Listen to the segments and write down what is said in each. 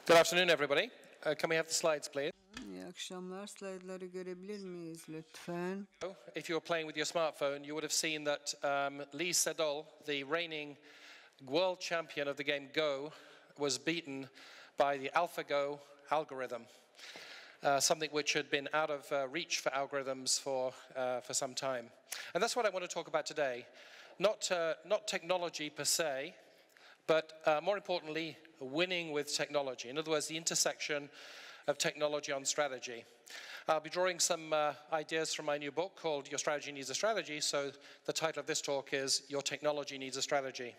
Good afternoon, everybody. Can we have the slides, please? İyi akşamlar. Slaytları görebilir miyiz lütfen? If you were playing with your smartphone, you would have seen that Lee Sedol, the reigning world champion of the game Go, was beaten by the AlphaGo algorithm, something which had been out of reach for algorithms for some time. And that's what I want to talk about today. Not technology per se, but more importantly, winning with technology. In other words, the intersection of technology on strategy. I'll be drawing some ideas from my new book called Your Strategy Needs a Strategy, so the title of this talk is Your Technology Needs a Strategy.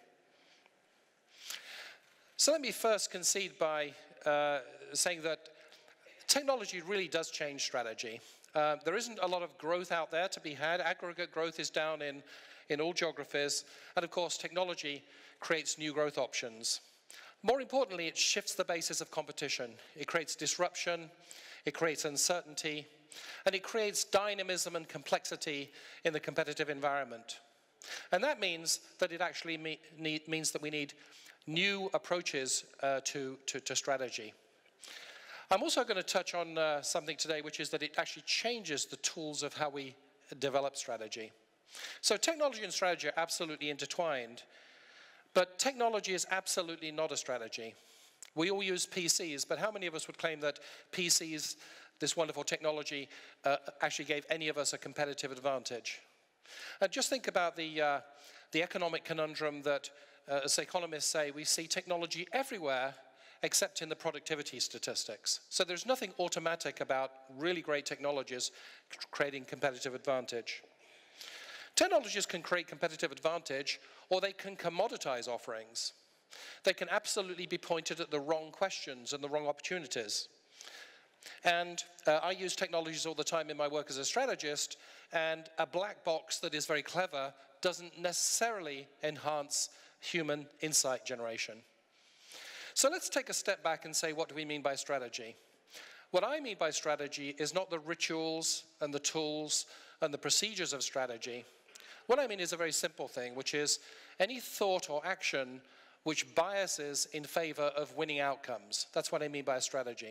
So let me first concede by saying that technology really does change strategy. There isn't a lot of growth out there to be had. Aggregate growth is down in all geographies, and of course technology creates new growth options. More importantly, it shifts the basis of competition. It creates disruption, it creates uncertainty, and it creates dynamism and complexity in the competitive environment. And that means that it actually means that we need new approaches to strategy. I'm also going to touch on something today, which is that it actually changes the tools of how we develop strategy. So technology and strategy are absolutely intertwined. But technology is absolutely not a strategy. We all use PCs, but how many of us would claim that PCs, this wonderful technology, actually gave any of us a competitive advantage? Just think about the economic conundrum that, as economists say, we see technology everywhere except in the productivity statistics. So there's nothing automatic about really great technologies creating competitive advantage. Technologies can create competitive advantage, or they can commoditize offerings. They can absolutely be pointed at the wrong questions and the wrong opportunities. And I use technologies all the time in my work as a strategist, and a black box that is very clever doesn't necessarily enhance human insight generation. So let's take a step back and say, what do we mean by strategy? What I mean by strategy is not the rituals and the tools and the procedures of strategy. What I mean is a very simple thing, which is any thought or action which biases in favor of winning outcomes. That's what I mean by a strategy.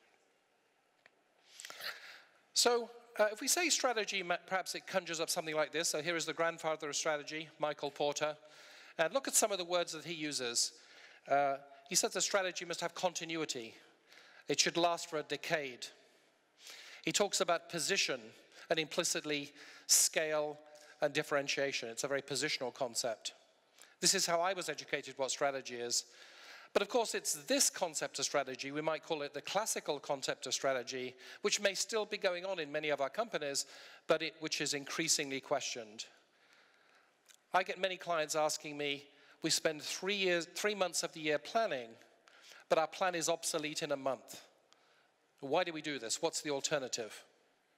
So if we say strategy, perhaps it conjures up something like this. So here is the grandfather of strategy, Michael Porter. And look at some of the words that he uses. He says the strategy must have continuity. It should last for a decade. He talks about position and implicitly scale and differentiation. It's a very positional concept. This is how I was educated what strategy is. But of course, it's this concept of strategy, we might call it the classical concept of strategy, which may still be going on in many of our companies, but which is increasingly questioned. I get many clients asking me, we spend 3 months of the year planning, but our plan is obsolete in a month. Why do we do this? What's the alternative?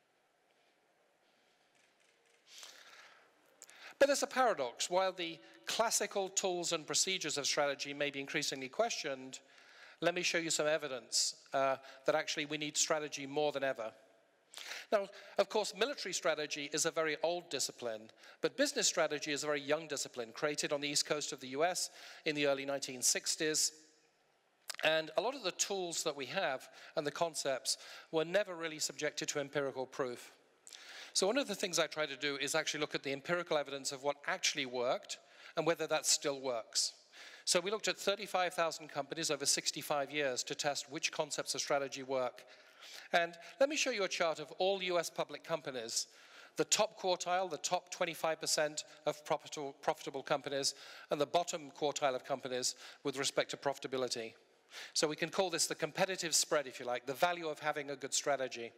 But there's a paradox. While the classical tools and procedures of strategy may be increasingly questioned, let me show you some evidence that actually we need strategy more than ever. Now, of course, military strategy is a very old discipline, but business strategy is a very young discipline, created on the East Coast of the US in the early 1960s. And a lot of the tools that we have and the concepts were never really subjected to empirical proof. So one of the things I try to do is actually look at the empirical evidence of what actually worked and whether that still works. So we looked at 35,000 companies over 65 years to test which concepts of strategy work. And let me show you a chart of all US public companies, the top quartile, the top 25% of profitable companies, and the bottom quartile of companies with respect to profitability. So we can call this the competitive spread, if you like, the value of having a good strategy.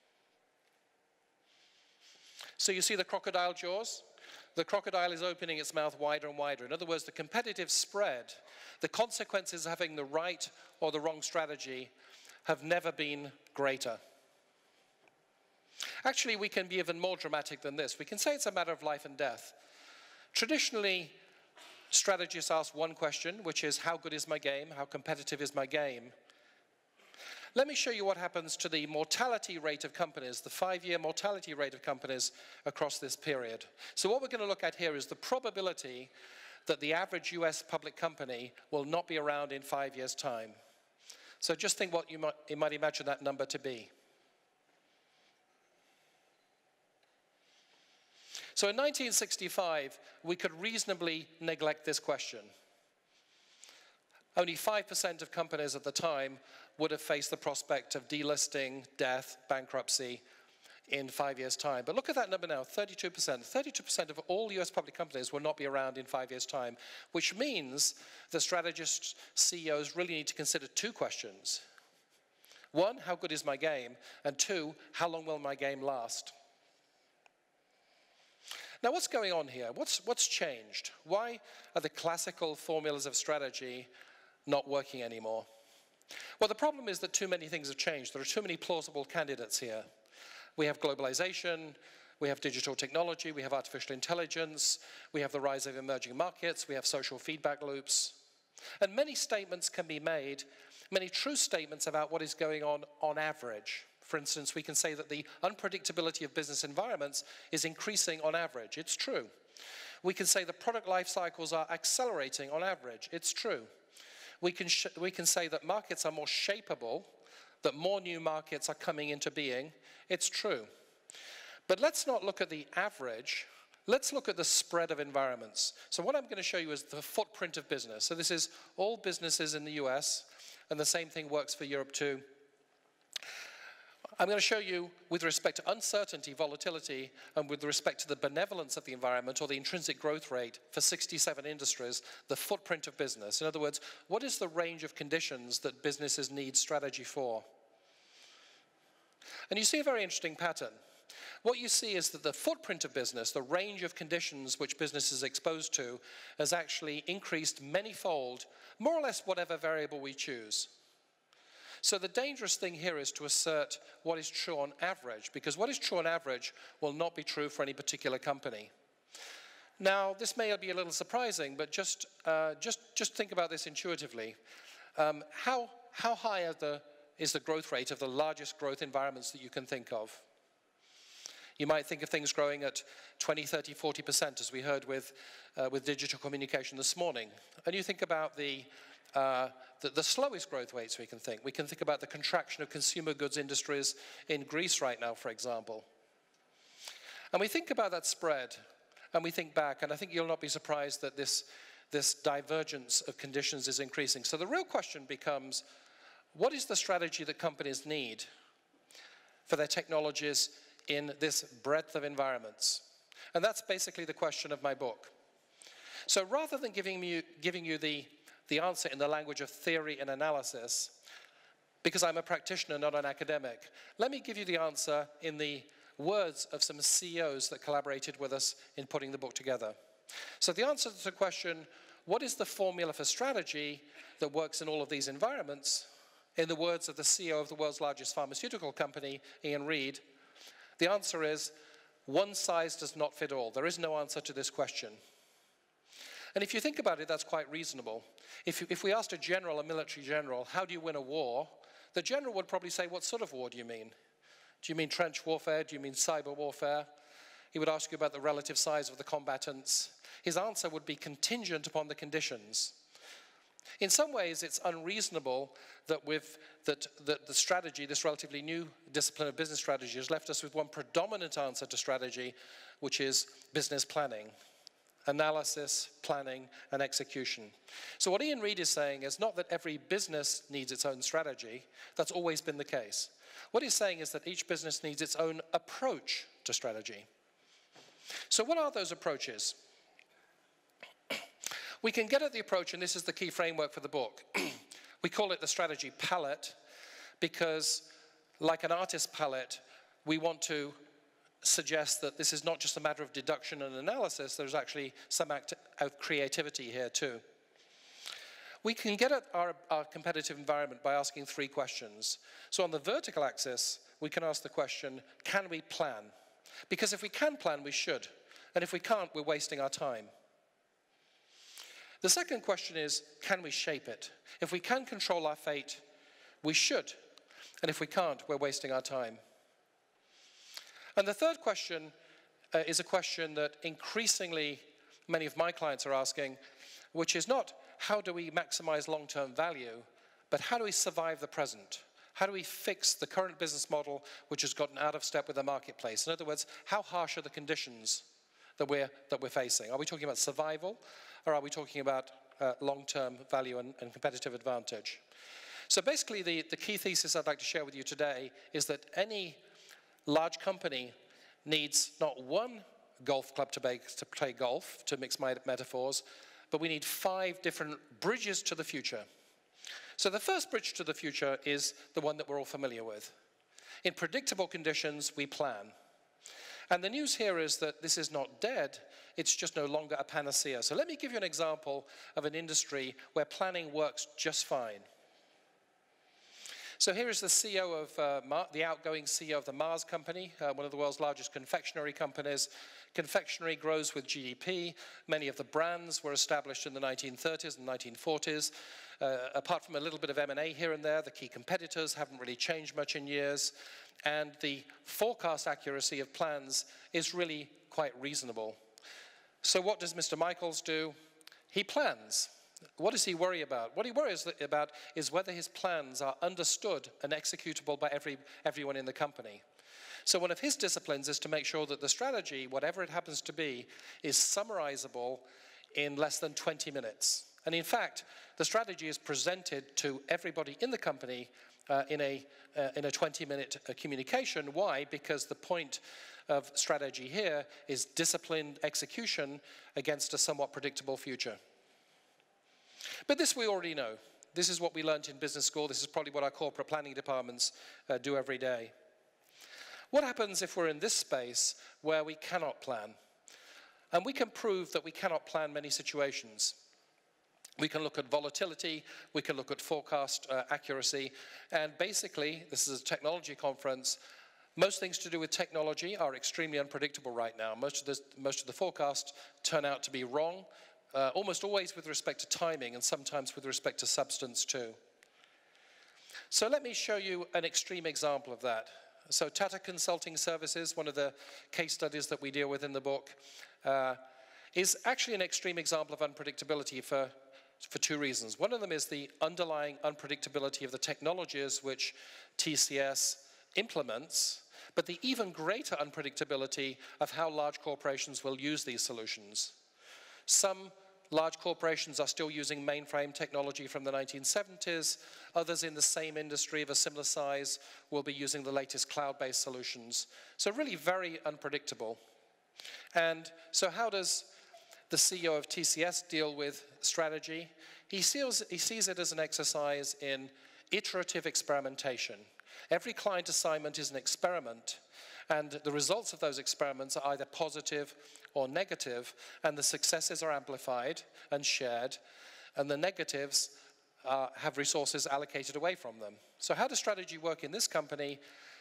So you see the crocodile jaws? The crocodile is opening its mouth wider and wider. In other words, the competitive spread, the consequences of having the right or the wrong strategy have never been greater. Actually, we can be even more dramatic than this. We can say it's a matter of life and death. Traditionally, strategists ask one question, which is, how good is my game? How competitive is my game? Let me show you what happens to the mortality rate of companies, the 5-year mortality rate of companies across this period. So what we're going to look at here is the probability that the average US public company will not be around in 5 years' time. So just think what you might imagine that number to be. So in 1965, we could reasonably neglect this question. Only 5% of companies at the time would have faced the prospect of delisting, death, bankruptcy in 5 years' time. But look at that number now, 32%. 32% of all US public companies will not be around in 5 years' time, which means that strategists, CEOs really need to consider two questions. One, how good is my game? And two, how long will my game last? Now, what's going on here? What's changed? Why are the classical formulas of strategy not working anymore? Well, the problem is that too many things have changed. There are too many plausible candidates here. We have globalization, we have digital technology, we have artificial intelligence, we have the rise of emerging markets, we have social feedback loops. And many statements can be made, many true statements about what is going on average. For instance, we can say that the unpredictability of business environments is increasing on average. It's true. We can say the product life cycles are accelerating on average. It's true. We can say that markets are more shapeable, that more new markets are coming into being. It's true. But let's not look at the average. Let's look at the spread of environments. So what I'm going to show you is the footprint of business. So this is all businesses in the US, and the same thing works for Europe too. I'm going to show you, with respect to uncertainty, volatility, and with respect to the benevolence of the environment or the intrinsic growth rate for 67 industries, the footprint of business. In other words, what is the range of conditions that businesses need strategy for? And you see a very interesting pattern. What you see is that the footprint of business, the range of conditions which business is exposed to, has actually increased many-fold, more or less whatever variable we choose. So the dangerous thing here is to assert what is true on average, because what is true on average will not be true for any particular company. Now, this may be a little surprising, but just think about this intuitively. How high is the growth rate of the largest growth environments that you can think of? You might think of things growing at 20, 30, 40%, as we heard with digital communication this morning. And you think about the slowest growth rates we can think. We can think about the contraction of consumer goods industries in Greece right now, for example. And we think about that spread, and we think back, and I think you'll not be surprised that this divergence of conditions is increasing. So the real question becomes, what is the strategy that companies need for their technologies in this breadth of environments? And that's basically the question of my book. So rather than giving you the answer in the language of theory and analysis, because I'm a practitioner, not an academic, let me give you the answer in the words of some CEOs that collaborated with us in putting the book together. So the answer to the question, what is the formula for strategy that works in all of these environments, in the words of the CEO of the world's largest pharmaceutical company, Ian Reid, the answer is, one size does not fit all. There is no answer to this question. And if you think about it, that's quite reasonable. If we asked a general, a military general, how do you win a war? The general would probably say, what sort of war do you mean? Do you mean trench warfare? Do you mean cyber warfare? He would ask you about the relative size of the combatants. His answer would be contingent upon the conditions. In some ways, it's unreasonable that the strategy, this relatively new discipline of business strategy, has left us with one predominant answer to strategy, which is business planning. Analysis, planning, and execution. So what Ian Reid is saying is not that every business needs its own strategy. That's always been the case. What he's saying is that each business needs its own approach to strategy. So what are those approaches? We can get at the approach, and this is the key framework for the book. We call it the strategy palette because, like an artist's palette, we want to suggest that this is not just a matter of deduction and analysis, there's actually some act of creativity here too. We can get at our competitive environment by asking three questions. So on the vertical axis, we can ask the question, can we plan? Because if we can plan, we should. And if we can't, we're wasting our time. The second question is, can we shape it? If we can control our fate, we should. And if we can't, we're wasting our time. And the third question is a question that increasingly many of my clients are asking, which is not how do we maximize long-term value, but how do we survive the present? How do we fix the current business model which has gotten out of step with the marketplace? In other words, how harsh are the conditions that we're facing? Are we talking about survival, or are we talking about long-term value and competitive advantage? So basically, the key thesis I'd like to share with you today is that any large company needs not one golf club to play golf, to mix my metaphors, but we need 5 different bridges to the future. So the first bridge to the future is the one that we're all familiar with. In predictable conditions, we plan. And the news here is that this is not dead, it's just no longer a panacea. So let me give you an example of an industry where planning works just fine. So here is the CEO of, the outgoing CEO of the Mars Company, one of the world's largest confectionery companies. Confectionery grows with GDP. Many of the brands were established in the 1930s and 1940s. Apart from a little bit of M&A here and there, the key competitors haven't really changed much in years. And the forecast accuracy of plans is really quite reasonable. So what does Mr. Michaels do? He plans. What does he worry about? What he worries about is whether his plans are understood and executable by everyone in the company. So one of his disciplines is to make sure that the strategy, whatever it happens to be, is summarizable in less than 20 minutes. And in fact, the strategy is presented to everybody in the company in a 20-minute communication. Why? Because the point of strategy here is disciplined execution against a somewhat predictable future. But this we already know. This is what we learned in business school. This is probably what our corporate planning departments do every day. What happens if we're in this space where we cannot plan? And we can prove that we cannot plan many situations. We can look at volatility, we can look at forecast accuracy, and basically, this is a technology conference, most things to do with technology are extremely unpredictable right now. Most of the forecasts turn out to be wrong, almost always with respect to timing and sometimes with respect to substance too. So let me show you an extreme example of that. So Tata Consulting Services, one of the case studies that we deal with in the book, is actually an extreme example of unpredictability for 2 reasons. One of them is the underlying unpredictability of the technologies which TCS implements, but the even greater unpredictability of how large corporations will use these solutions. Some large corporations are still using mainframe technology from the 1970s. Others in the same industry of a similar size will be using the latest cloud-based solutions. So really very unpredictable. And so how does the CEO of TCS deal with strategy? He sees it as an exercise in iterative experimentation. Every client assignment is an experiment, and the results of those experiments are either positive or negative, and the successes are amplified and shared, and the negatives have resources allocated away from them. So how does strategy work in this company?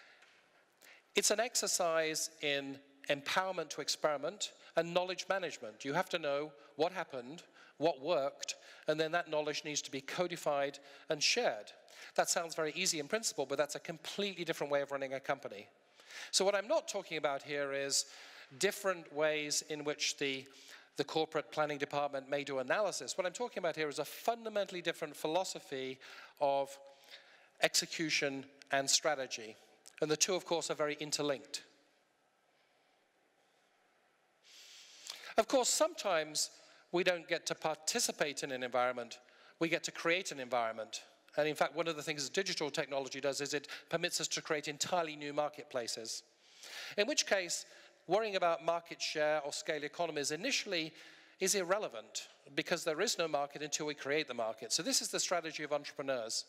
It's an exercise in empowerment to experiment and knowledge management. You have to know what happened, what worked, and then that knowledge needs to be codified and shared. That sounds very easy in principle, but that's a completely different way of running a company. So what I'm not talking about here is different ways in which the corporate planning department may do analysis. What I'm talking about here is a fundamentally different philosophy of execution and strategy. And the two, of course, are very interlinked. Of course, sometimes we don't get to participate in an environment. We get to create an environment. And in fact, one of the things digital technology does is it permits us to create entirely new marketplaces. In which case, worrying about market share or scale economies initially is irrelevant because there is no market until we create the market. So this is the strategy of entrepreneurs.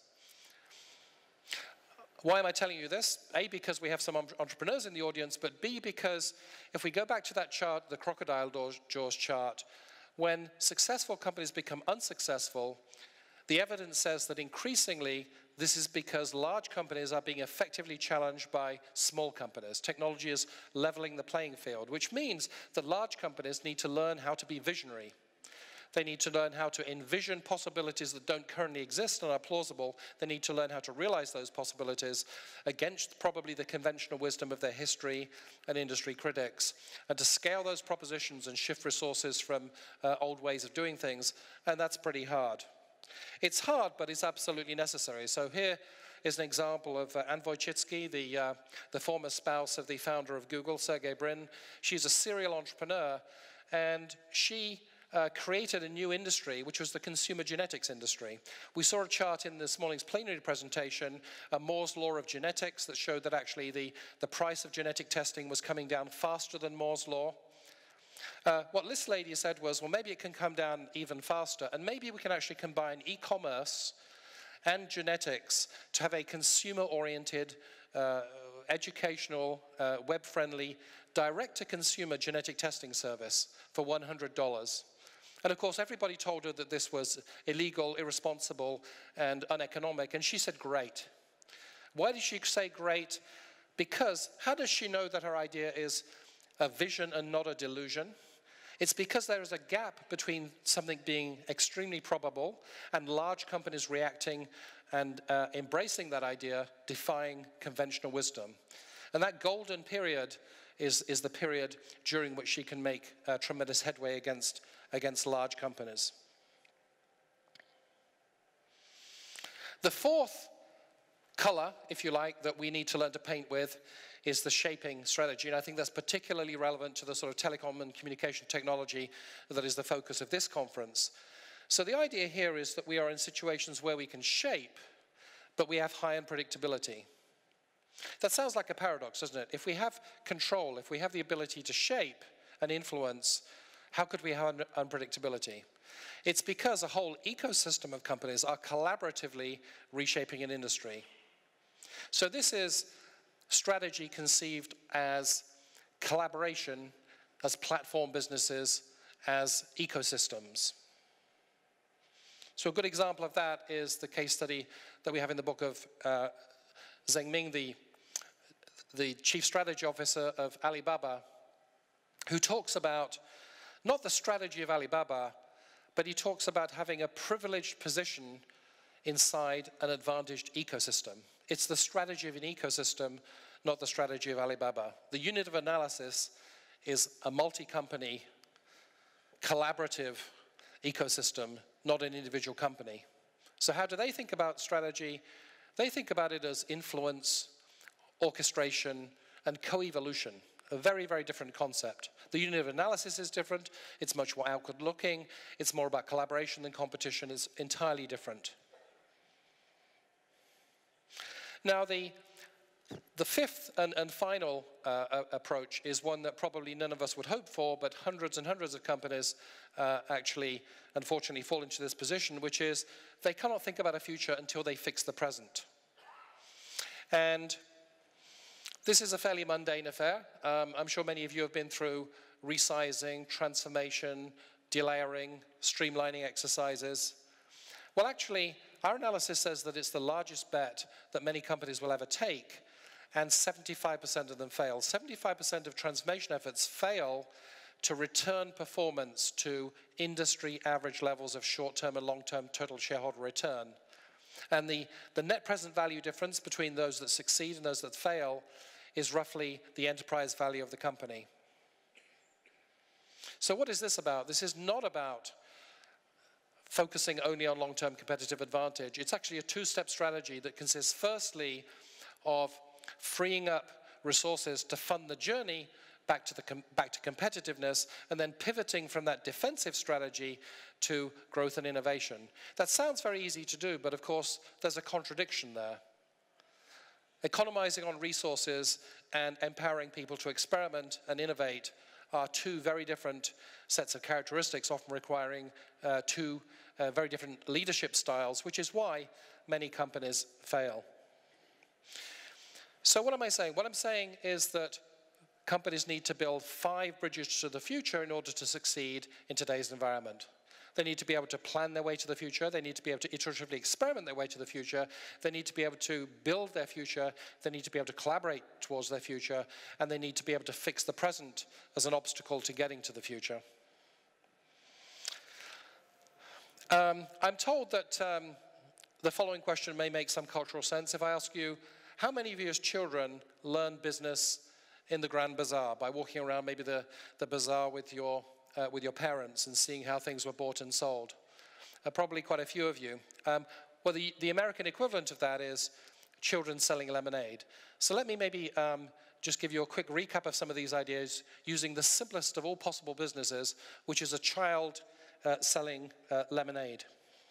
Why am I telling you this? A, because we have some entrepreneurs in the audience, but B, because if we go back to that chart, the crocodile jaws chart, when successful companies become unsuccessful, the evidence says that increasingly this is because large companies are being effectively challenged by small companies. Technology is leveling the playing field, which means that large companies need to learn how to be visionary. They need to learn how to envision possibilities that don't currently exist and are plausible. They need to learn how to realize those possibilities against probably the conventional wisdom of their history and industry critics, and to scale those propositions and shift resources from old ways of doing things, and that's pretty hard. It's hard, but it's absolutely necessary. So here is an example of Anne Wojcicki, the former spouse of the founder of Google, Sergey Brin. She's a serial entrepreneur, and she created a new industry, which was the consumer genetics industry. We saw a chart in this morning's plenary presentation, Moore's law of genetics, that showed that actually the price of genetic testing was coming down faster than Moore's law. What this lady said was, well, maybe it can come down even faster, and maybe we can actually combine e-commerce and genetics to have a consumer-oriented, educational, web-friendly, direct-to-consumer genetic testing service for $100. And of course, everybody told her that this was illegal, irresponsible, and uneconomic, and she said, great. Why did she say great? Because how does she know that her idea is a vision and not a delusion? It's because there is a gap between something being extremely probable and large companies reacting and embracing that idea, defying conventional wisdom. And that golden period is the period during which she can make tremendous headway against large companies. The fourth color, if you like, that we need to learn to paint with is the shaping strategy. And I think that's particularly relevant to the sort of telecom and communication technology that is the focus of this conference. So the idea here is that we are in situations where we can shape, but we have high unpredictability. That sounds like a paradox, doesn't it? If we have control, if we have the ability to shape and influence, how could we have unpredictability? It's because a whole ecosystem of companies are collaboratively reshaping an industry. So this is strategy conceived as collaboration, as platform businesses, as ecosystems. So a good example of that is the case study that we have in the book of Zeng Ming, the chief strategy officer of Alibaba, who talks about not the strategy of Alibaba, but he talks about having a privileged position inside an advantaged ecosystem. It's the strategy of an ecosystem, not the strategy of Alibaba. The unit of analysis is a multi-company, collaborative ecosystem, not an individual company. So how do they think about strategy? They think about it as influence, orchestration, and co-evolution. A very, very different concept. The unit of analysis is different. It's much more outward-looking. It's more about collaboration than competition. It's entirely different. Now, the fifth and final approach is one that probably none of us would hope for, but hundreds and hundreds of companies actually, unfortunately, fall into this position, which is they cannot think about a future until they fix the present. And this is a fairly mundane affair. I'm sure many of you have been through resizing, transformation, delayering, streamlining exercises. Well, actually, our analysis says that it's the largest bet that many companies will ever take, and 75% of them fail. 75% of transformation efforts fail to return performance to industry average levels of short-term and long-term total shareholder return. And the net present value difference between those that succeed and those that fail is roughly the enterprise value of the company. So what is this about? This is not about focusing only on long-term competitive advantage. It's actually a two-step strategy that consists firstly of freeing up resources to fund the journey back to competitiveness, and then pivoting from that defensive strategy to growth and innovation. That sounds very easy to do, but of course there's a contradiction there. Economizing on resources and empowering people to experiment and innovate are two very different sets of characteristics, often requiring two very different leadership styles, which is why many companies fail. So what am I saying? What I'm saying is that companies need to build 5 bridges to the future in order to succeed in today's environment. They need to be able to plan their way to the future. They need to be able to iteratively experiment their way to the future. They need to be able to build their future. They need to be able to collaborate towards their future. And they need to be able to fix the present as an obstacle to getting to the future. I'm told that the following question may make some cultural sense. If I ask you, how many of you as children learned business in the Grand Bazaar by walking around maybe the bazaar with your parents and seeing how things were bought and sold? probably quite a few of you. Well, the American equivalent of that is children selling lemonade. So let me maybe just give you a quick recap of some of these ideas using the simplest of all possible businesses, which is a child selling lemonade.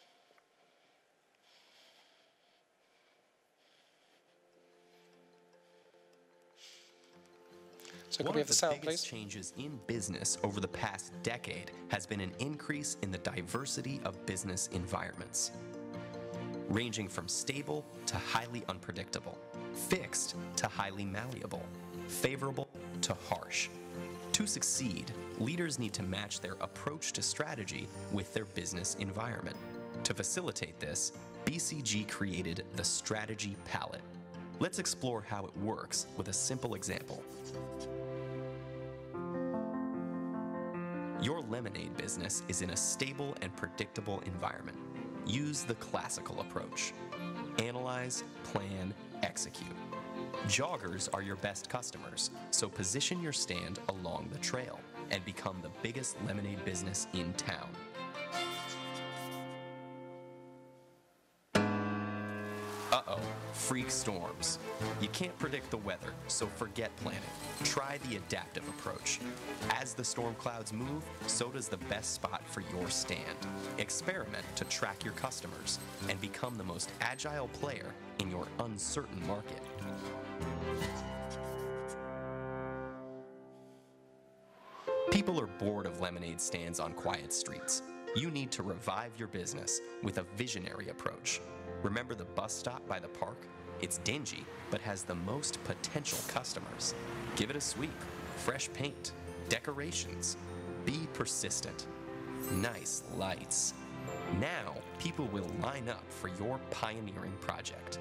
So could we have the sound, please? One of the biggest changes in business over the past decade has been an increase in the diversity of business environments, ranging from stable to highly unpredictable, fixed to highly malleable, favorable to harsh. To succeed, leaders need to match their approach to strategy with their business environment. To facilitate this, BCG created the Strategy Palette. Let's explore how it works with a simple example. Your lemonade business is in a stable and predictable environment. Use the classical approach. Analyze, plan, execute. Joggers are your best customers, so position your stand along the trail and become the biggest lemonade business in town. Uh-oh, freak storms. You can't predict the weather, so forget planning. Try the adaptive approach. As the storm clouds move, so does the best spot for your stand. Experiment to track your customers and become the most agile player in your uncertain market. People are bored of lemonade stands on quiet streets. You need to revive your business with a visionary approach. Remember the bus stop by the park? It's dingy, but has the most potential customers. Give it a sweep, fresh paint, decorations. Be persistent. Nice lights. Now, people will line up for your pioneering project.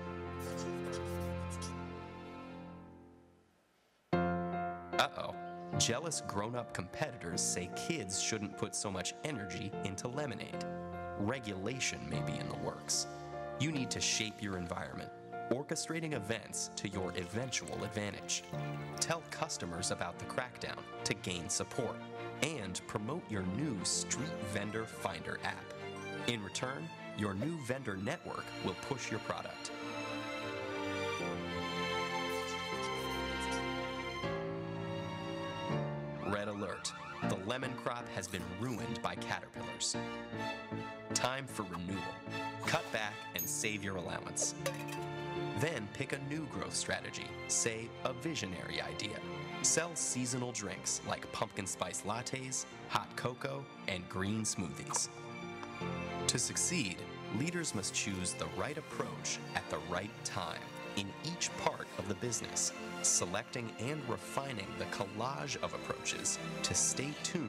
Uh-oh. Jealous grown-up competitors say kids shouldn't put so much energy into lemonade. Regulation may be in the works. You need to shape your environment, orchestrating events to your eventual advantage. Tell customers about the crackdown to gain support, and promote your new Street Vendor Finder app. In return, your new vendor network will push your product. Red alert. The lemon crop has been ruined by caterpillars. Time for renewal. Cut back and save your allowance. Then pick a new growth strategy, say a visionary idea. Sell seasonal drinks like pumpkin spice lattes, hot cocoa, and green smoothies. To succeed, leaders must choose the right approach at the right time in each part of the business, selecting and refining the collage of approaches to stay tuned.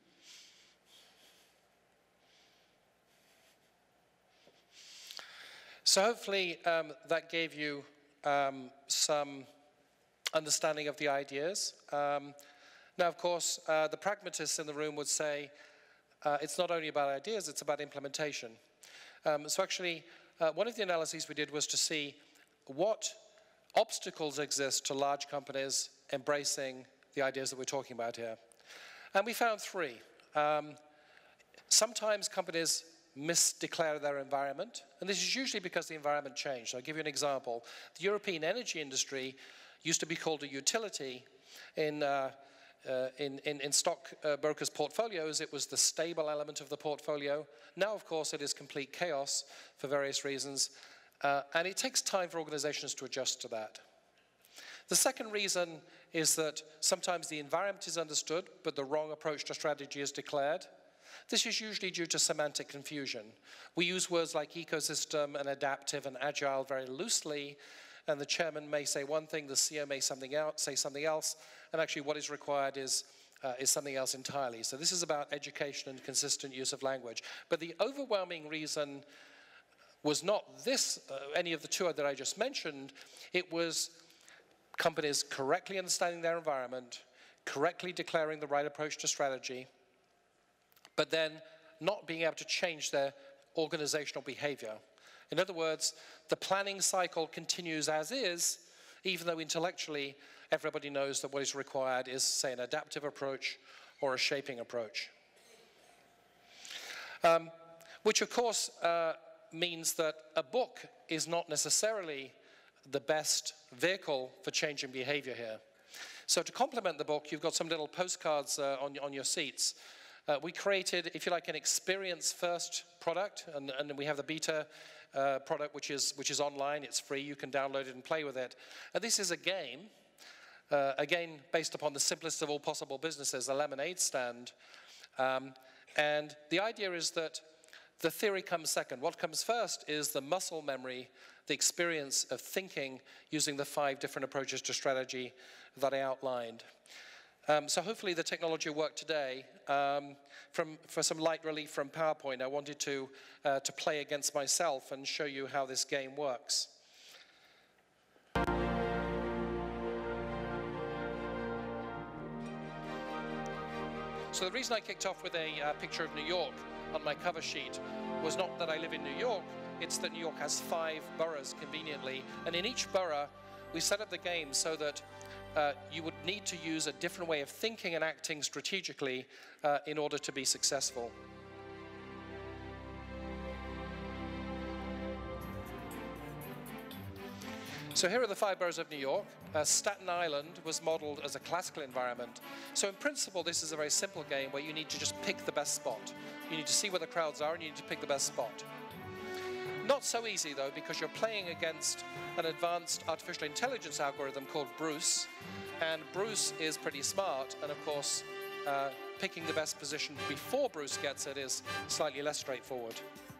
So hopefully that gave you some understanding of the ideas. Now, of course, the pragmatists in the room would say it's not only about ideas, it's about implementation. So actually, one of the analyses we did was to see what obstacles exist to large companies embracing the ideas that we're talking about here. And we found three. Sometimes companies misdeclare their environment, and this is usually because the environment changed. I'll give you an example. The European energy industry used to be called a utility. In stock brokers' portfolios, it was the stable element of the portfolio. Now, of course, it is complete chaos for various reasons, and it takes time for organizations to adjust to that. The second reason is that sometimes the environment is understood, but the wrong approach to strategy is declared. This is usually due to semantic confusion. We use words like ecosystem and adaptive and agile very loosely, and the chairman may say one thing, the CEO may say something else, and actually what is required is something else entirely. So this is about education and consistent use of language. But the overwhelming reason was not this, any of the two that I just mentioned. It was companies correctly understanding their environment, correctly declaring the right approach to strategy, but then not being able to change their organizational behavior. In other words, the planning cycle continues as is, even though intellectually everybody knows that what is required is, say, an adaptive approach or a shaping approach. which of course means that a book is not necessarily the best vehicle for changing behavior here. So to complement the book, you've got some little postcards on your seats. We created, if you like, an experience-first product, and we have the beta product, which is online. It's free. You can download it and play with it. And this is a game, again, based upon the simplest of all possible businesses, a lemonade stand. And the idea is that the theory comes second. What comes first is the muscle memory, the experience of thinking using the 5 different approaches to strategy that I outlined. So hopefully the technology will work today. For some light relief from PowerPoint, I wanted to play against myself and show you how this game works. So the reason I kicked off with a picture of New York on my cover sheet was not that I live in New York, it's that New York has 5 boroughs conveniently, and in each borough we set up the game so that you would need to use a different way of thinking and acting strategically in order to be successful. So here are the 5 boroughs of New York. Staten Island was modeled as a classical environment. So in principle, this is a very simple game where you need to just pick the best spot. You need to see where the crowds are and you need to pick the best spot. Not so easy though, because you're playing against an advanced artificial intelligence algorithm called Bruce. And Bruce is pretty smart, and of course, picking the best position before Bruce gets it is slightly less straightforward.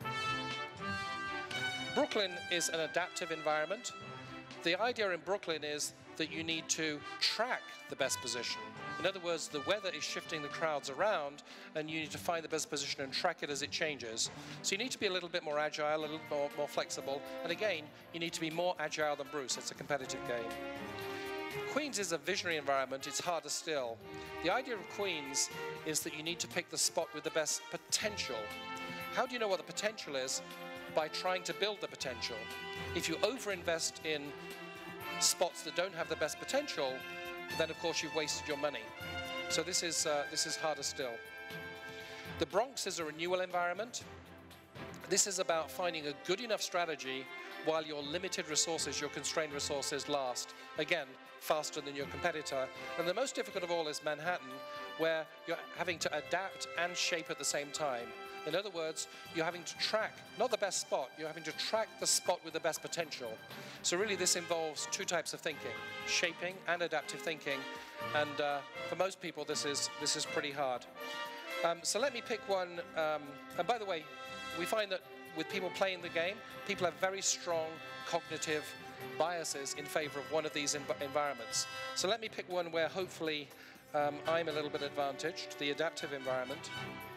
Brooklyn is an adaptive environment. The idea in Brooklyn is that you need to track the best position. In other words, the weather is shifting the crowds around, and you need to find the best position and track it as it changes. So you need to be a little bit more agile, a little more flexible, and again, you need to be more agile than Bruce. It's a competitive game. Queens is a visionary environment. It's harder still. The idea of Queens is that you need to pick the spot with the best potential. How do you know what the potential is? By trying to build the potential. If you overinvest in spots that don't have the best potential, then of course you've wasted your money. So this is harder still. The Bronx is a renewal environment. This is about finding a good enough strategy while your limited resources, your constrained resources last. Again, faster than your competitor. And the most difficult of all is Manhattan, where you're having to adapt and shape at the same time. In other words, you're having to track, not the best spot, you're having to track the spot with the best potential. So really this involves 2 types of thinking, shaping and adaptive thinking. And for most people, this is pretty hard. So let me pick one. And by the way, we find that with people playing the game, people have very strong cognitive biases in favor of one of these environments. So let me pick one where hopefully I'm a little bit advantaged, the adaptive environment.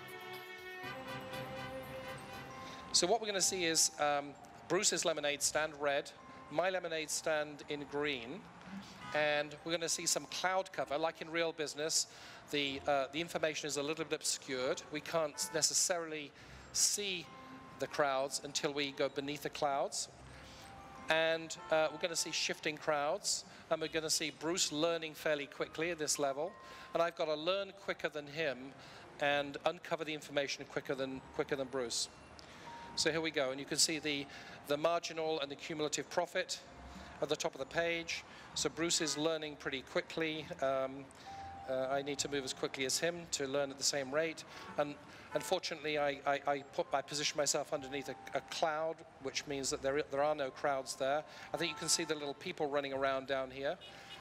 So what we're going to see is Bruce's lemonade stand, red, my lemonade stand in green, and we're going to see some cloud cover. Like in real business, the information is a little bit obscured. We can't necessarily see the crowds until we go beneath the clouds. And we're going to see shifting crowds, and we're going to see Bruce learning fairly quickly at this level. And I've got to learn quicker than him and uncover the information quicker than Bruce. So here we go, and you can see the marginal and the cumulative profit at the top of the page. So Bruce is learning pretty quickly. I need to move as quickly as him to learn at the same rate. And unfortunately, I position myself underneath a cloud, which means that there are no crowds there. I think you can see the little people running around down here.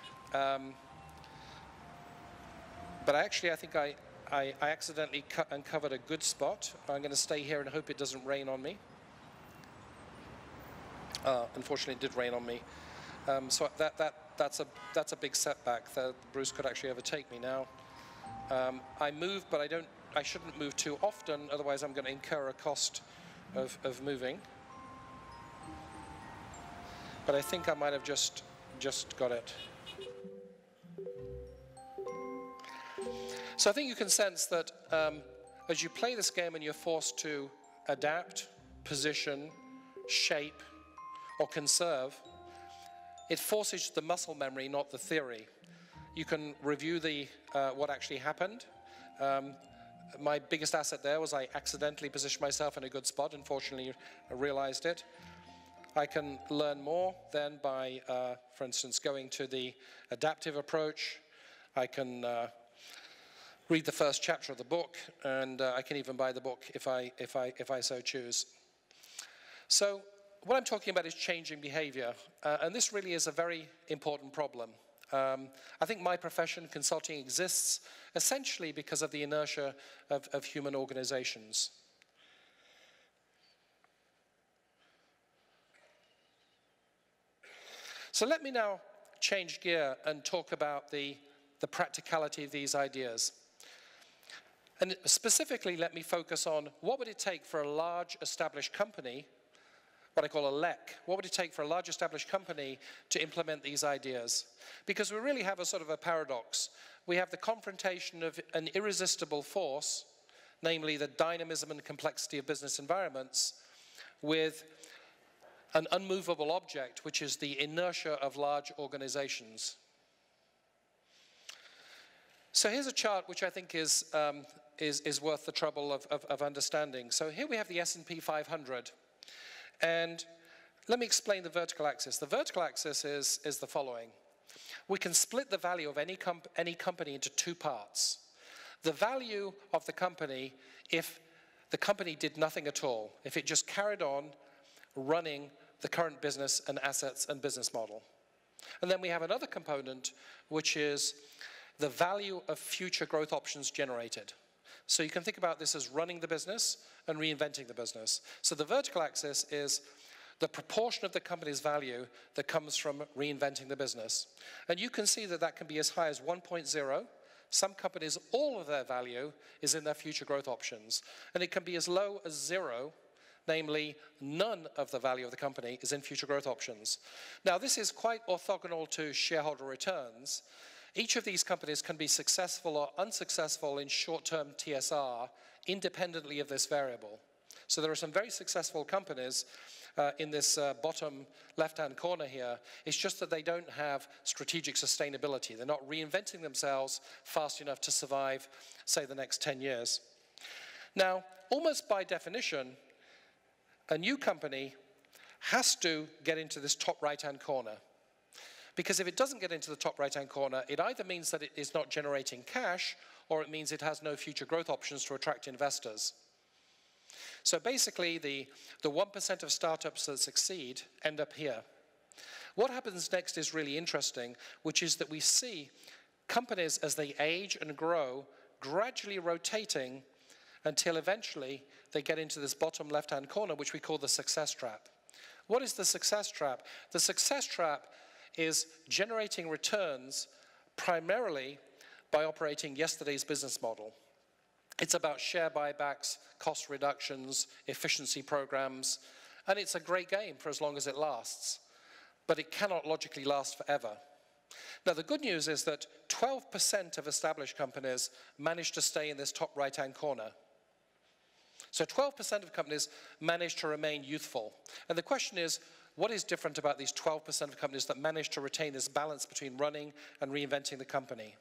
But actually, I think I accidentally uncovered a good spot. I'm going to stay here and hope it doesn't rain on me. Unfortunately, it did rain on me. So that's a big setback. That Bruce could actually overtake me now. I moved, but I shouldn't move too often. Otherwise, I'm going to incur a cost of moving. But I think I might have just got it. So I think you can sense that as you play this game and you're forced to adapt, position, shape, or conserve, it forces the muscle memory, not the theory. You can review what actually happened. my biggest asset there was I accidentally positioned myself in a good spot. Unfortunately, I realized it. I can learn more then by, for instance, going to the adaptive approach. I can read the first chapter of the book, and I can even buy the book if I so choose. So what I'm talking about is changing behavior, and this really is a very important problem. I think my profession, consulting, exists essentially because of the inertia of human organizations. So let me now change gear and talk about the practicality of these ideas. And specifically, let me focus on what would it take for a large established company, what I call a LEC, what would it take for a large established company to implement these ideas? Because we really have a sort of a paradox. We have the confrontation of an irresistible force, namely the dynamism and complexity of business environments, with an unmovable object, which is the inertia of large organizations. So here's a chart which I think is worth the trouble of understanding. So here we have the S&P 500. And let me explain the vertical axis. The vertical axis is the following. We can split the value of any company into two parts. The value of the company if the company did nothing at all, if it just carried on running the current business and assets and business model. And then we have another component, which is the value of future growth options generated. So you can think about this as running the business and reinventing the business. So the vertical axis is the proportion of the company's value that comes from reinventing the business. And you can see that that can be as high as 1.0. Some companies, all of their value is in their future growth options. And it can be as low as 0, namely none of the value of the company is in future growth options. Now this is quite orthogonal to shareholder returns. Each of these companies can be successful or unsuccessful in short-term TSR independently of this variable. So there are some very successful companies in this bottom left-hand corner here. It's just that they don't have strategic sustainability. They're not reinventing themselves fast enough to survive, say, the next 10 years. Now, almost by definition, a new company has to get into this top right-hand corner. Because if it doesn't get into the top right-hand corner, it either means that it is not generating cash, or it means it has no future growth options to attract investors. So basically, the 1% of startups that succeed end up here. What happens next is really interesting, which is that we see companies, as they age and grow, gradually rotating until eventually they get into this bottom left-hand corner, which we call the success trap. What is the success trap? The success trap is generating returns primarily by operating yesterday's business model. It's about share buybacks, cost reductions, efficiency programs, and it's a great game for as long as it lasts. But it cannot logically last forever. Now, the good news is that 12% of established companies manage to stay in this top right-hand corner. So 12% of companies manage to remain youthful. And the question is, what is different about these 12% of companies that manage to retain this balance between running and reinventing the company?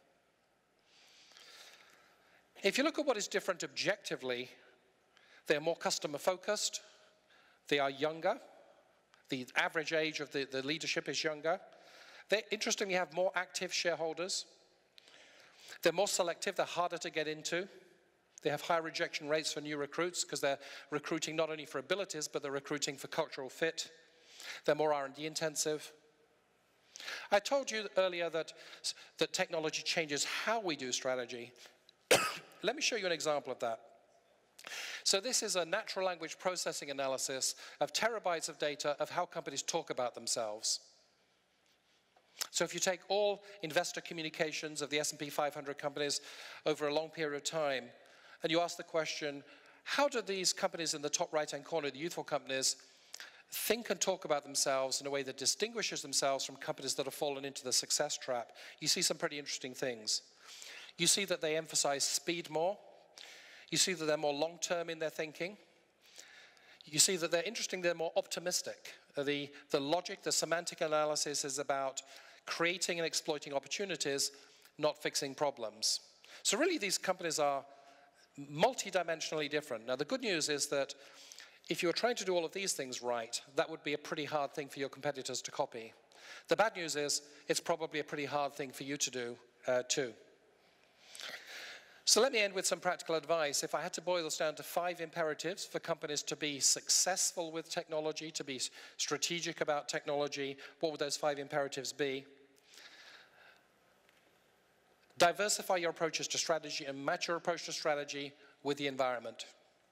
If you look at what is different objectively, they're more customer-focused, they are younger, the average age of the leadership is younger, they interestingly have more active shareholders, they're more selective, they're harder to get into, they have higher rejection rates for new recruits because they're recruiting not only for abilities, but they're recruiting for cultural fit. They're more R&D intensive. I told you earlier that technology changes how we do strategy. Let me show you an example of that. So this is a natural language processing analysis of terabytes of data of how companies talk about themselves. So if you take all investor communications of the S&P 500 companies over a long period of time, and you ask the question, how do these companies in the top right-hand corner, the youthful companies, think and talk about themselves in a way that distinguishes themselves from companies that have fallen into the success trap? You see some pretty interesting things. You see that they emphasize speed more. You see that they're more long-term in their thinking. You see that they're more optimistic. The logic, the semantic analysis is about creating and exploiting opportunities, not fixing problems. So really these companies are multidimensionally different. Now, the good news is that if you're trying to do all of these things right, that would be a pretty hard thing for your competitors to copy. The bad news is it's probably a pretty hard thing for you to do too. So let me end with some practical advice. If I had to boil this down to 5 imperatives for companies to be successful with technology, to be strategic about technology, what would those 5 imperatives be? Diversify your approaches to strategy and match your approach to strategy with the environment.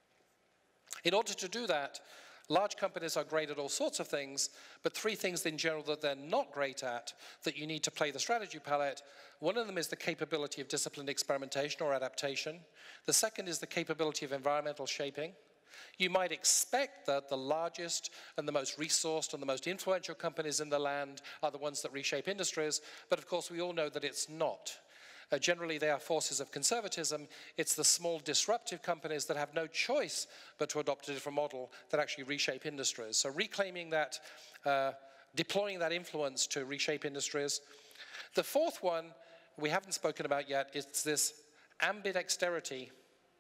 In order to do that, large companies are great at all sorts of things, but 3 things in general that they're not great at that you need to play the strategy palette. One of them is the capability of disciplined experimentation or adaptation. The second is the capability of environmental shaping. You might expect that the largest and the most resourced and the most influential companies in the land are the ones that reshape industries, but of course we all know that it's not. Generally, they are forces of conservatism. It's the small disruptive companies that have no choice but to adopt a different model that actually reshape industries. So reclaiming that, deploying that influence to reshape industries. The 4th one we haven't spoken about yet is this ambidexterity.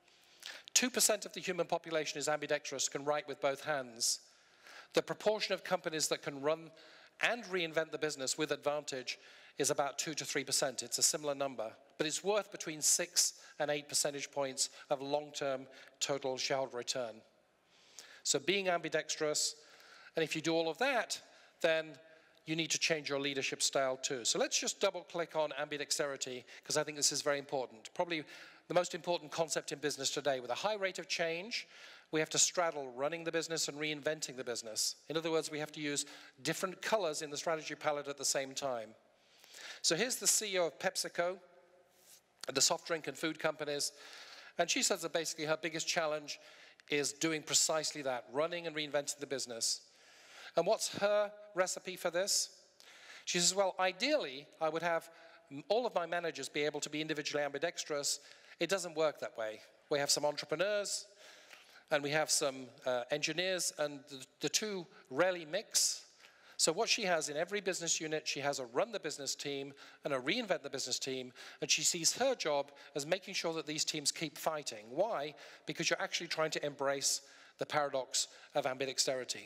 2% of the human population is ambidextrous, can write with both hands. The proportion of companies that can run and reinvent the business with advantage is about 2 to 3%. It's a similar number, but it's worth between 6 and 8 percentage points of long-term total shareholder return. So being ambidextrous, and if you do all of that, then you need to change your leadership style too. So let's just double click on ambidexterity, because I think this is very important. Probably the most important concept in business today. With a high rate of change, we have to straddle running the business and reinventing the business. In other words, we have to use different colors in the strategy palette at the same time. So here's the CEO of PepsiCo, the soft drink and food companies, and she says that basically her biggest challenge is doing precisely that, running and reinventing the business. And what's her recipe for this? She says, well, ideally, I would have all of my managers be able to be individually ambidextrous. It doesn't work that way. We have some entrepreneurs, and we have some engineers, and the two rarely mix. So what she has in every business unit, she has a run the business team and a reinvent the business team, and she sees her job as making sure that these teams keep fighting. Why? Because you're actually trying to embrace the paradox of ambidexterity.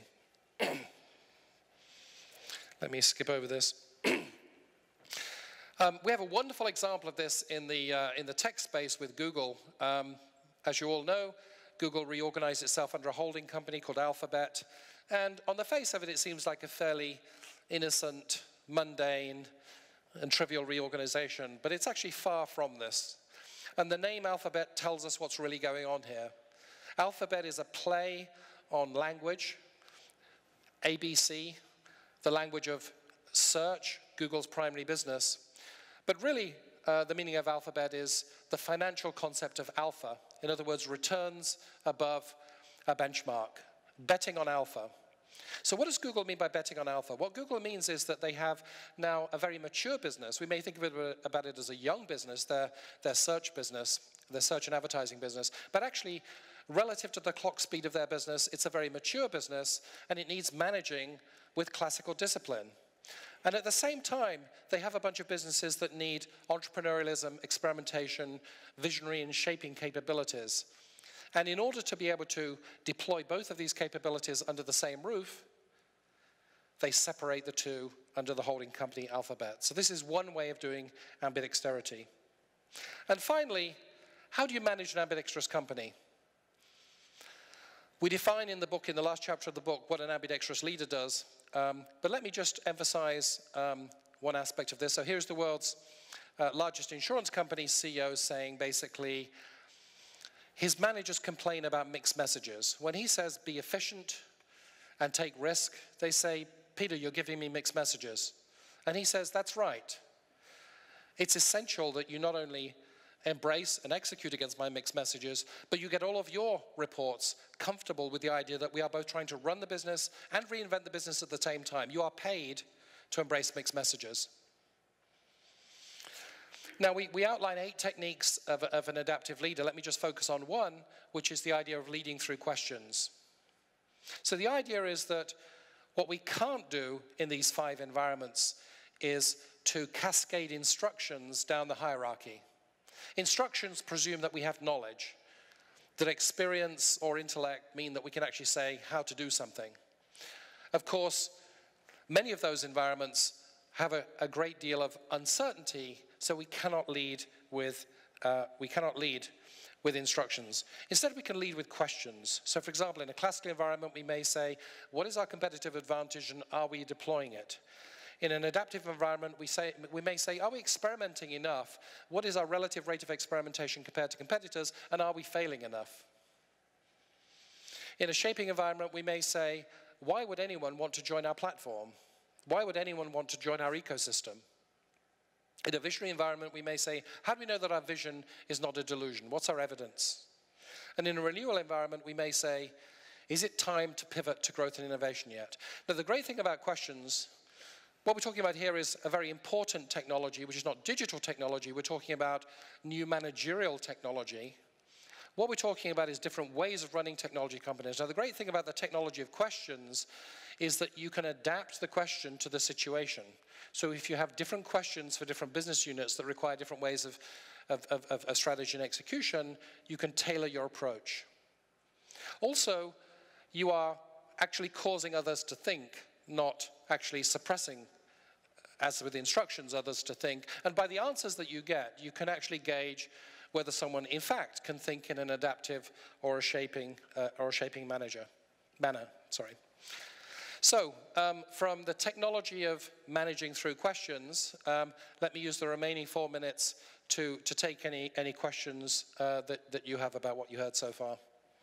Let me skip over this. We have a wonderful example of this in the tech space with Google. As you all know, Google reorganized itself under a holding company called Alphabet. And on the face of it, it seems like a fairly innocent, mundane, and trivial reorganization. But it's actually far from this. And the name Alphabet tells us what's really going on here. Alphabet is a play on language, ABC, the language of search, Google's primary business. But really, the meaning of Alphabet is the financial concept of alpha. In other words, returns above a benchmark. Betting on alpha. So what does Google mean by betting on alpha? What Google means is that they have now a very mature business. We may think about it as a young business, their search business, their search and advertising business. But actually, relative to the clock speed of their business, it's a very mature business, and it needs managing with classical discipline. And at the same time, they have a bunch of businesses that need entrepreneurialism, experimentation, visionary and shaping capabilities. And in order to be able to deploy both of these capabilities under the same roof, they separate the two under the holding company Alphabet. So this is one way of doing ambidexterity. And finally, how do you manage an ambidextrous company? We define in the book, in the last chapter of the book, what an ambidextrous leader does. But let me just emphasize one aspect of this. So here's the world's largest insurance company CEO saying basically, his managers complain about mixed messages. When he says, be efficient and take risk, they say, Peter, you're giving me mixed messages. And he says, that's right. It's essential that you not only embrace and execute against my mixed messages, but you get all of your reports comfortable with the idea that we are both trying to run the business and reinvent the business at the same time. You are paid to embrace mixed messages. Now, we outline 8 techniques of an adaptive leader. Let me just focus on one, which is the idea of leading through questions. So the idea is that what we can't do in these 5 environments is to cascade instructions down the hierarchy. Instructions presume that we have knowledge. that experience or intellect mean that we can actually say how to do something. Of course, many of those environments have a great deal of uncertainty, so we cannot lead with instructions. Instead, we can lead with questions. So, for example, in a classical environment, we may say, what is our competitive advantage and are we deploying it? In an adaptive environment, we may say, are we experimenting enough? What is our relative rate of experimentation compared to competitors, and are we failing enough? In a shaping environment, we may say, why would anyone want to join our platform? Why would anyone want to join our ecosystem? In a visionary environment, we may say, how do we know that our vision is not a delusion? What's our evidence? And in a renewal environment, we may say, is it time to pivot to growth and innovation yet? Now, the great thing about questions, what we're talking about here is a very important technology, which is not digital technology. We're talking about new managerial technology. What we're talking about is different ways of running technology companies. Now, the great thing about the technology of questions is that you can adapt the question to the situation. So if you have different questions for different business units that require different ways of strategy and execution, you can tailor your approach. Also, you are actually causing others to think, not actually suppressing, as with instructions, others to think. And by the answers that you get, you can actually gauge whether someone, in fact, can think in an adaptive or a shaping manner. So, from the technology of managing through questions, let me use the remaining 4 minutes to take any questions that you have about what you heard so far.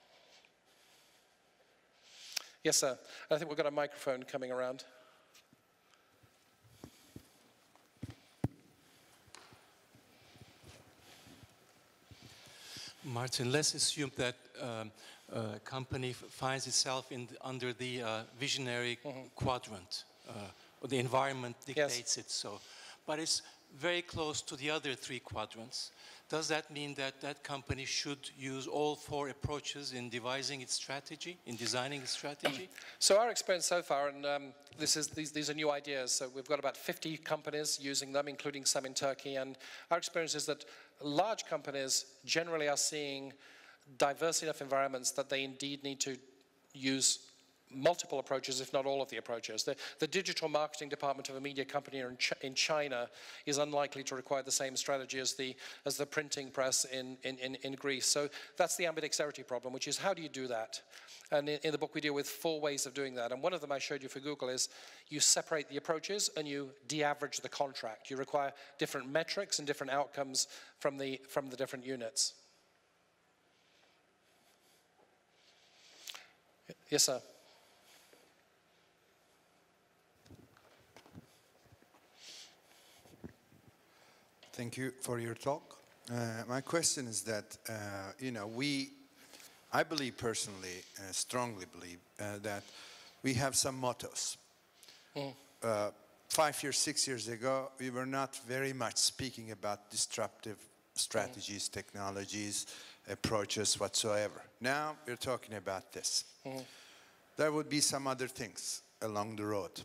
Yes, sir. I think we've got a microphone coming around. Martin, let's assume that a company finds itself under the visionary quadrant, or the environment dictates it so. But it's very close to the other 3 quadrants. Does that mean that that company should use all 4 approaches in devising its strategy, in designing its strategy? So our experience so far, and these are new ideas, so we've got about 50 companies using them, including some in Turkey, and our experience is that large companies generally are seeing diverse enough environments that they indeed need to use multiple approaches, if not all of the approaches. The digital marketing department of a media company in China is unlikely to require the same strategy as the printing press in Greece. So that's the ambidexterity problem, which is how do you do that? And in the book we deal with 4 ways of doing that. And one of them I showed you for Google is you separate the approaches and you de-average the contract. You require different metrics and different outcomes from the different units. Yes, sir. Thank you for your talk. My question is that, I believe personally, strongly believe, that we have some mottos. 5 years, 6 years ago, we were not very much speaking about disruptive strategies, technologies, approaches whatsoever. Now we're talking about this. There would be some other things along the road.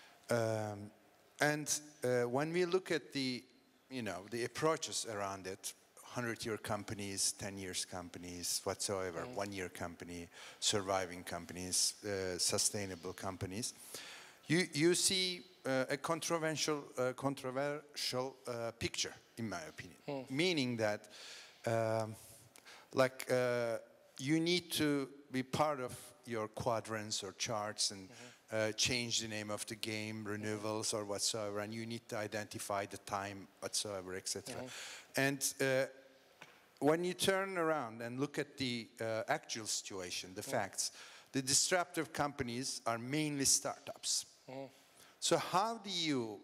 When we look at the approaches around it, 100-year companies, 10 years companies, whatsoever, 1-year company, surviving companies, sustainable companies, you see a controversial picture, in my opinion. Meaning that, you need to be part of your quadrants or charts and change the name of the game, renewals or whatsoever, and you need to identify the time whatsoever, etc. And when you turn around and look at the actual situation, the facts, the disruptive companies are mainly startups. So how do you,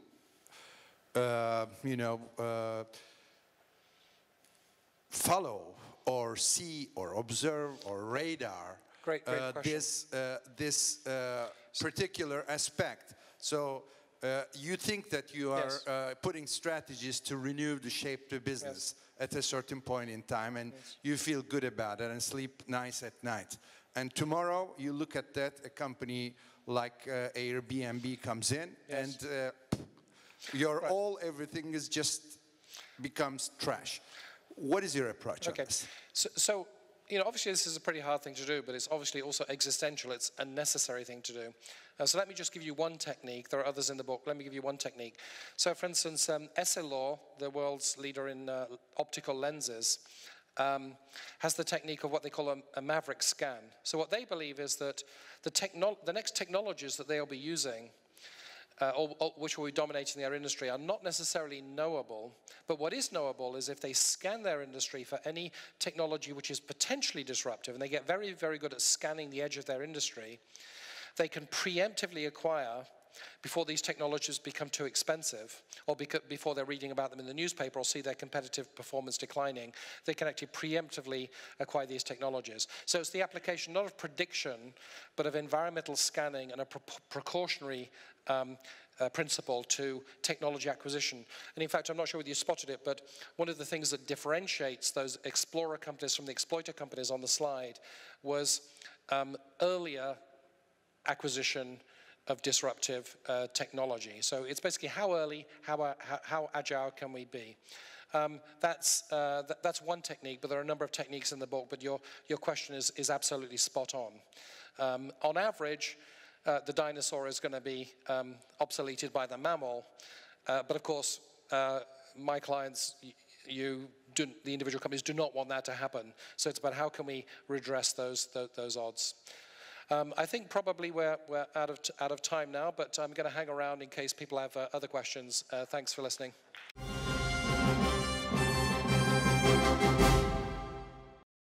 follow or see or observe or radar Great this particular aspect? So you think that you are putting strategies to renew the shape of the business at a certain point in time, and you feel good about it and sleep nice at night. And tomorrow you look at that, a company like Airbnb comes in, and everything is just becomes trash. What is your approach on this? So you know, obviously this is a pretty hard thing to do, but it's obviously also existential. It's a necessary thing to do. So let me just give you one technique. There are others in the book. Let me give you one technique. So for instance, Essilor, the world's leader in optical lenses, has the technique of what they call a maverick scan. So what they believe is that the next technologies that they'll be using, or which will be dominating their industry, are not necessarily knowable, but what is knowable is if they scan their industry for any technology which is potentially disruptive, and they get very, very good at scanning the edge of their industry, they can preemptively acquire before these technologies become too expensive, or before they're reading about them in the newspaper or see their competitive performance declining. They can actually preemptively acquire these technologies. So it's the application not of prediction, but of environmental scanning and a precautionary principle to technology acquisition. And in fact, I'm not sure whether you spotted it, but one of the things that differentiates those explorer companies from the exploiter companies on the slide was earlier acquisition of disruptive technology. So it's basically how early, how agile can we be? That's one technique, but there are a number of techniques in the book, but your question is absolutely spot on. On average, the dinosaur is going to be obsoleted by the mammal, but of course, my clients, the individual companies do not want that to happen. So it's about how can we redress those odds. I think probably we're out of time now, but I'm going to hang around in case people have other questions. Thanks for listening.